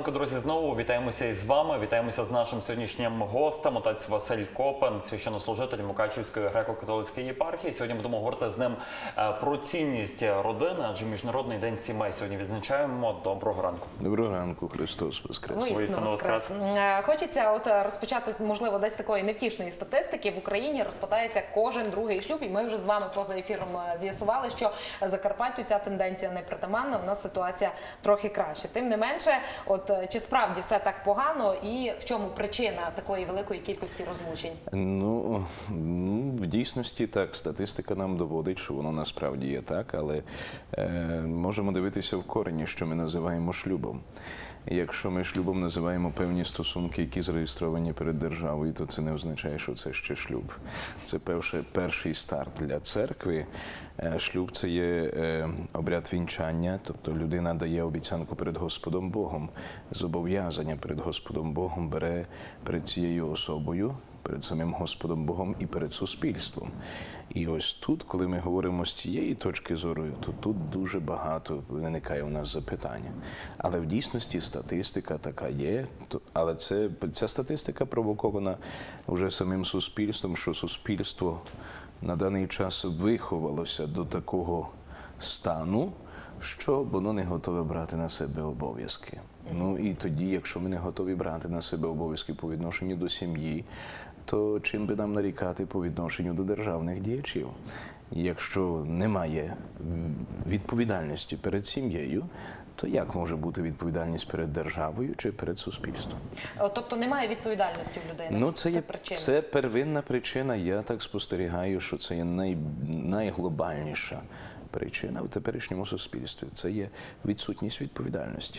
ранку, друзі, знову вітаємося із вами, вітаємося з нашим сьогоднішнім гостем, отець Василь Копен, священнослужитель Мукачівської греко-католицької єпархії. Сьогодні будемо говорити з ним про цінність родини, адже Міжнародний день сімей сьогодні відзначаємо. Доброго ранку. Доброго ранку, Христос Воскрес. Воістину Воскрес. Хочеться розпочати, можливо, десь такої невтішної статистики. В Україні розпадається кожен другий шлюб, і ми вже з вами поза ефіром з'ясували, що Закарпаттю ця тенденція не притаманна, у нас ситуація трохи краще. Тим не менше, чи справді все так погано і в чому причина такої великої кількості розлучень? Ну, в дійсності так, статистика нам доводить, що воно насправді є так, але можемо дивитися в корені, що ми називаємо шлюбом. Якщо ми шлюбом називаємо певні стосунки, які зареєстровані перед державою, то це не означає, що це ще шлюб. Це перший старт для церкви. Шлюб – це є обряд вінчання, тобто людина дає обіцянку перед Господом Богом, зобов'язання перед Господом Богом бере перед цією особою, перед самим Господом Богом і перед суспільством. І ось тут, коли ми говоримо з цієї точки зору, то тут дуже багато виникає у нас запитання. Але в дійсності статистика така є, але ця статистика провокована вже самим суспільством, що суспільство на даний час виховалося до такого стану, що воно не готове брати на себе обов'язки. Ну і тоді, якщо ми не готові брати на себе обов'язки по відношенню до сім'ї, то чим би нам нарікати по відношенню до державних діячів? Якщо немає відповідальності перед сім'єю, то як може бути відповідальність перед державою чи перед суспільством? Тобто немає відповідальності у людини? Ну, це первинна причина. Я так спостерігаю, що це є найглобальніша причина в теперішньому суспільстві. Це є відсутність відповідальності.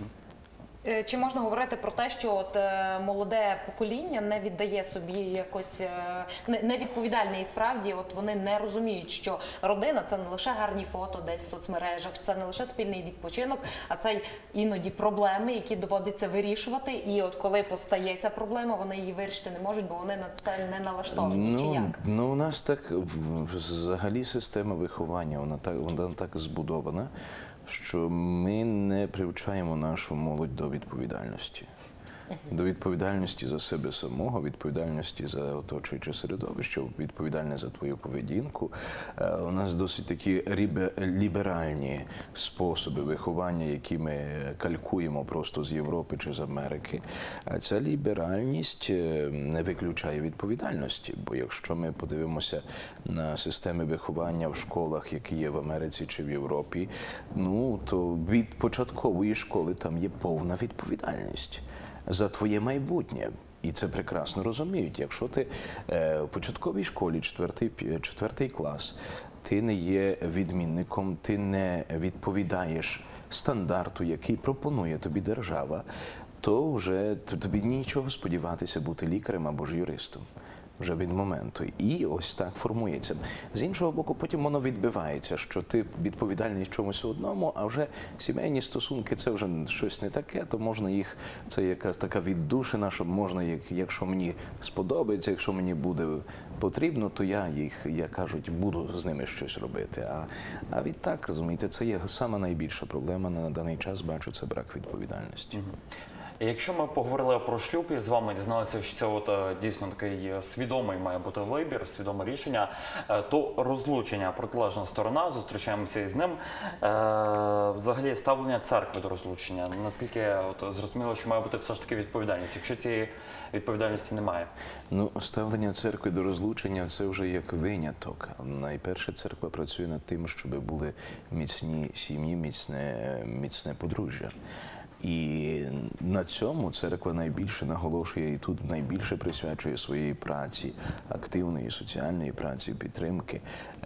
Чи можна говорити про те, що молоде покоління не віддає собі якось, невідповідальне і справді, вони не розуміють, що родина – це не лише гарні фото десь в соцмережах, це не лише спільний відпочинок, а це іноді проблеми, які доводиться вирішувати, і коли постає ця проблема, вони її вирішити не можуть, бо вони на це не налаштовані, чи як? Ну, у нас так, взагалі система виховання, вона так збудована, що ми не привчаємо нашу молодь до відповідальності. До відповідальності за себе самого, відповідальності за оточуюче середовище, відповідальне за твою поведінку. У нас досить такі ліберальні способи виховання, які ми калькуємо просто з Європи чи з Америки. А ця ліберальність не виключає відповідальності, бо якщо ми подивимося на системи виховання в школах, які є в Америці чи в Європі, то від початкової школи там є повна відповідальність за твоє майбутнє. І це прекрасно розуміють. Якщо ти в початковій школі, 4 клас, ти не є відмінником, ти не відповідаєш стандарту, який пропонує тобі держава, то вже тобі нічого сподіватися бути лікарем або ж юристом. Вже від моменту. І ось так формується. З іншого боку, потім воно відбивається, що ти відповідальний в чомусь одному, а вже сімейні стосунки – це вже щось не таке, то можна їх, це якась така віддушина, що можна, якщо мені сподобається, якщо мені буде потрібно, то я кажуть, буду з ними щось робити. А відтак, розумієте, це є сама найбільша проблема на даний час, бачу, це брак відповідальності. Якщо ми поговорили про шлюб і з вами дізналися, що це дійсно такий свідомий має бути вибір, свідоме рішення, то розлучення, протилежна сторона, зустрічаємося із ним. Взагалі ставлення церкви до розлучення, наскільки зрозуміло, що має бути все ж таки відповідальність, якщо цієї відповідальності немає? Ну, ставлення церкви до розлучення – це вже як виняток. Найперше, церква працює над тим, щоб були міцні сім'ї, міцне подружжя. І на цьому церква найбільше наголошує і тут найбільше присвячує своєї праці, активної соціальної праці, підтримки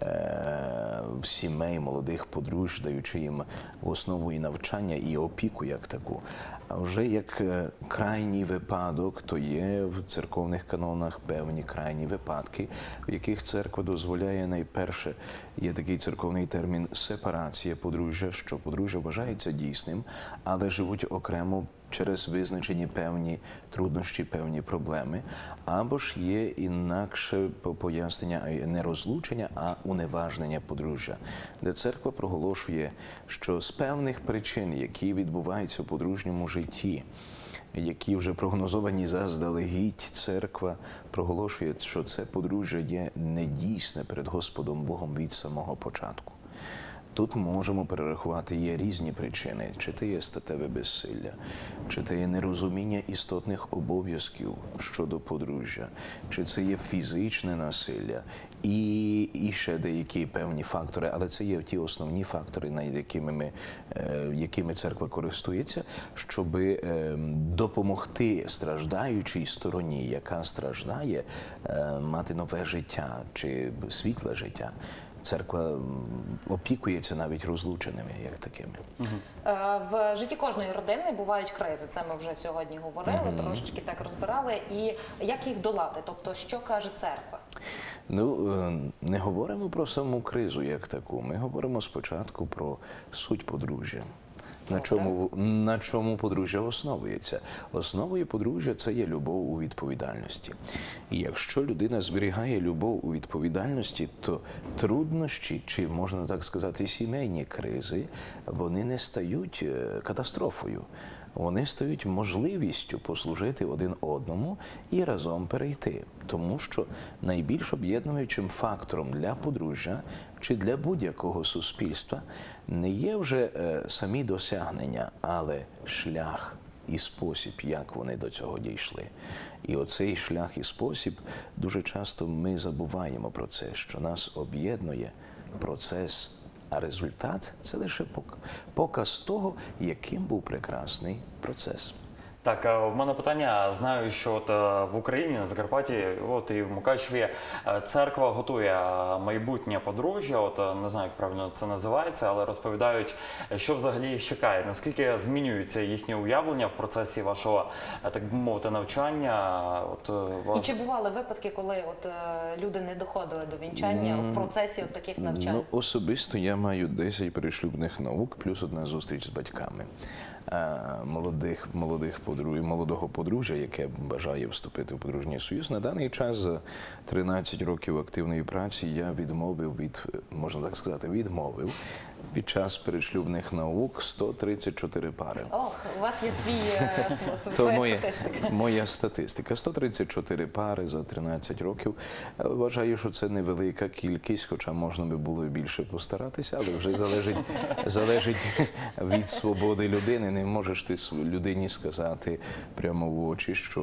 сімей, молодих подружжя, даючи їм в основу і навчання, і опіку як таку. А вже як крайній випадок, то є в церковних канонах певні крайні випадки, в яких церква дозволяє найперше, є такий церковний термін сепарація подружжя, що подружжя вважається дійсним, але живуть окремо через визначені певні труднощі, певні проблеми, або ж є інакше пояснення не розлучення, а уневажнення подружжя, де церква проголошує, що з певних причин, які відбуваються у подружньому житті, які вже прогнозовані заздалегідь, церква проголошує, що це подружжя є недійсне перед Господом Богом від самого початку. Тут можемо перерахувати, є різні причини. Чи це є статеве безсилля, чи це є нерозуміння істотних обов'язків щодо подружжя, чи це є фізичне насилля, і ще деякі певні фактори, але це є ті основні фактори, над якими церква користується, щоб допомогти страждаючій стороні, яка страждає, мати нове життя чи світле життя. Церква опікується навіть розлученими, як такими. В житті кожної родини бувають кризи. Це ми вже сьогодні говорили, трошечки так розбирали. І як їх долати? Тобто, що каже церква? Ну, не говоримо про саму кризу як таку. Ми говоримо спочатку про суть подружжя. На чому подружжя основується? Основою подружжя – це є любов у відповідальності. І якщо людина зберігає любов у відповідальності, то труднощі, чи можна так сказати, сімейні кризи, вони не стають катастрофою. Вони стають можливістю послужити один одному і разом перейти. Тому що найбільш об'єднуючим фактором для подружжя чи для будь-якого суспільства не є вже самі досягнення, але шлях і спосіб, як вони до цього дійшли. І оцей шлях і спосіб, дуже часто ми забуваємо про це, що нас об'єднує процес. А результат – це лише показ того, яким був прекрасний процес. Так, в мене питання. Знаю, що в Україні, на Закарпатті, і в Мукачеві церква готує майбутнє подружжя. Не знаю, як правильно це називається, але розповідають, що взагалі їх чекає. Наскільки змінюється їхнє уявлення в процесі вашого, так би мовити, навчання? І чи бували випадки, коли люди не доходили до вінчання в процесі таких навчань? Ну, особисто я маю 10 перешлюбних наук, плюс одна зустріч з батьками молодого подружжя, яке бажає вступити в подружній союз. На даний час, за 13 років активної праці, я відмовив під час перешлюбних наук 134 пари. Ох, у вас є своя статистика. Моя статистика. 134 пари за 13 років. Вважаю, що це невелика кількість, хоча можна би було більше постаратися, але вже залежить від свободи людини. Не можеш ти людині сказати прямо в очі, що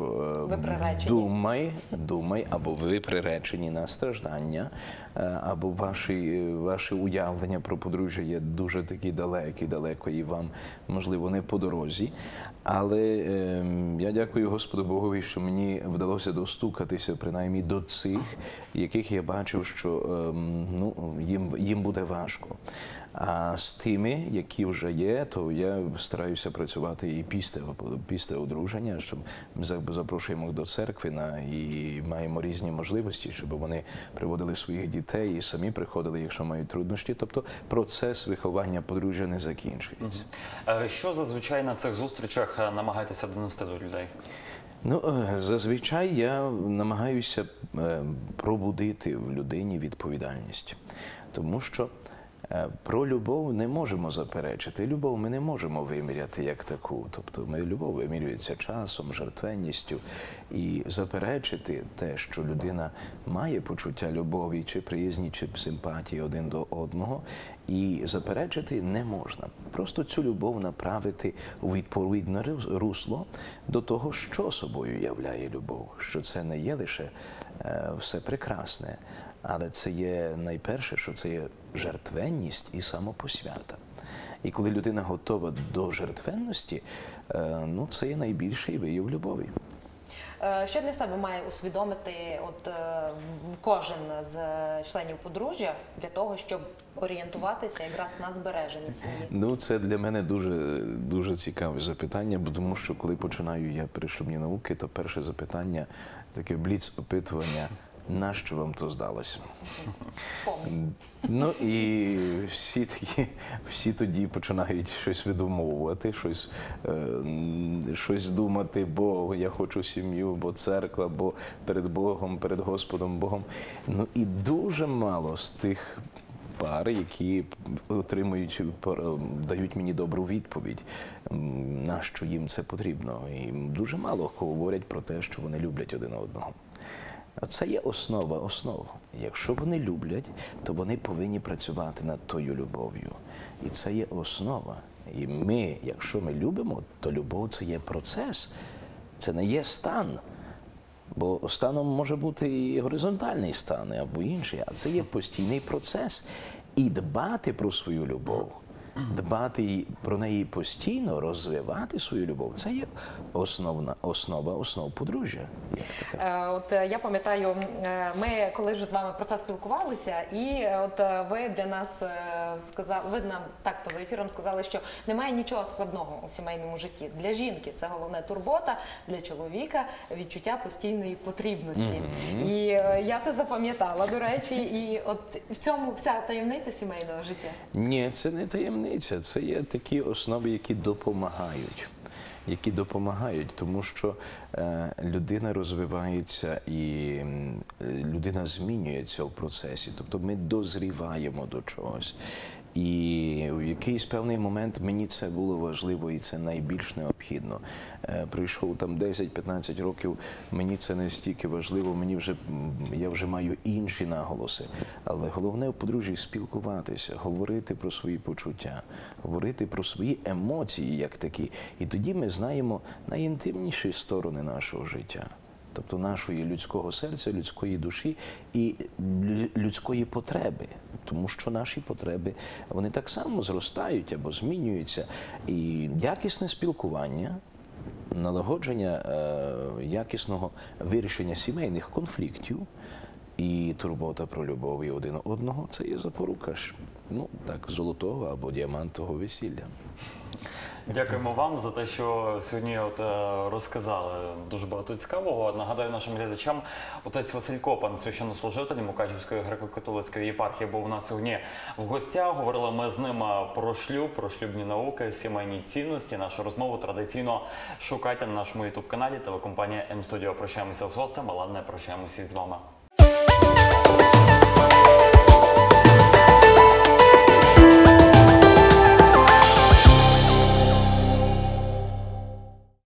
думай, або ви приречені на страждання, або ваші уявлення про подружжя є дуже такі далеко і вам, можливо, не по дорозі. Але я дякую Господу Богові, що мені вдалося достукатися принаймні до цих, яких я бачив, що їм буде важко. А з тими, які вже є, то я стараюся працювати і після одруження, щоб ми запрошуємо їх до церкви і маємо різні можливості, щоб вони приводили своїх дітей і самі приходили, якщо мають труднощі. Тобто процес виховання подружжя не закінчується. Що зазвичай на цих зустрічах намагаєтеся донести до людей? Ну, зазвичай я намагаюся пробудити в людині відповідальність, тому що про любов не можемо заперечити. Любов ми не можемо виміряти як таку. Тобто любов вимірюється часом, жертвенністю. І заперечити те, що людина має почуття любові, чи приязні, чи симпатії один до одного, і заперечити не можна. Просто цю любов направити у відповідне русло до того, що собою являє любов. Що це не є лише все прекрасне, але це є найперше, що це є жертвенність і самопосвята. І коли людина готова до жертвенності, це є найбільший вияв любові. Що для себе має усвідомити кожен з членів подружжя для того, щоб орієнтуватися якраз на збереженні сім'ї? Це для мене дуже цікаве запитання, тому що коли починаю я перешлюбні науки, то перше запитання, таке бліц-опитування: нащо вам то здалося? Помню. Ну і всі тоді починають щось видумовувати, щось думати, бо я хочу сім'ю, бо церква, бо перед Богом, перед Господом Богом. Ну і дуже мало з тих пар, які дають мені добру відповідь, на що їм це потрібно. І дуже мало говорять про те, що вони люблять один одного. А це є основа основ. Якщо вони люблять, то вони повинні працювати над тою любов'ю. І це є основа. І ми, якщо ми любимо, то любов – це є процес, це не є стан. Бо станом може бути і горизонтальний стан, або інший, а це є постійний процес. І дбати про свою любов, дбати про неї постійно, розвивати свою любов – це є основа подружжя. От я пам'ятаю, ми коли ж з вами про це спілкувалися, і от ви для нас сказали, ви нам так поза ефіром сказали, що немає нічого складного у сімейному житті. Для жінки це головне турбота, для чоловіка відчуття постійної потрібності. І я це запам'ятала, до речі, і от в цьому вся таємниця сімейного життя. Ні, це не таємниця, це є такі основи, які допомагають, тому що людина розвивається і людина змінюється в процесі, тобто ми дозріваємо до чогось. І в якийсь певний момент мені це було важливо і це найбільш необхідно. Прийшов там 10-15 років, мені це не стільки важливо, я вже маю інші наголоси. Але головне в подружжі спілкуватися, говорити про свої почуття, говорити про свої емоції як такі. І тоді ми знаємо найінтимніші сторони нашого життя. Тобто нашої людського серця, людської душі і людської потреби. Тому що наші потреби, вони так само зростають або змінюються. І якісне спілкування, налагодження якісного вирішення сімейних конфліктів і турбота про любов і один одного – це є запорука золотого або діамантового весілля. Дякуємо вам за те, що сьогодні розказали дуже багато цікавого. Нагадаю нашим глядачам, отець Василь Копан, священнослужитель Мукачівської греко-католицької єпархії, був у нас сьогодні в гостях. Говорили ми з ним про шлюб, про шлюбні науки, сімейні цінності. Нашу розмову традиційно шукайте на нашому ютуб-каналі телекомпанія М-Студіо. Прощаємося з гостем, але не прощаємося з вами.